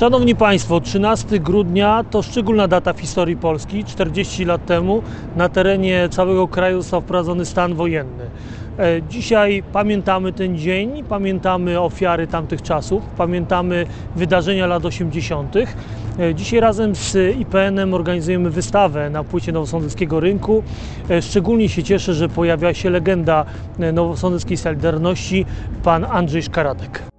Szanowni Państwo, 13 grudnia to szczególna data w historii Polski. 40 lat temu na terenie całego kraju został wprowadzony stan wojenny. Dzisiaj pamiętamy ten dzień, pamiętamy ofiary tamtych czasów, pamiętamy wydarzenia lat 80. Dzisiaj razem z IPN-em organizujemy wystawę na płycie Nowosądeckiego Rynku. Szczególnie się cieszę, że pojawia się legenda nowosądeckiej Solidarności, pan Andrzej Szkaradek.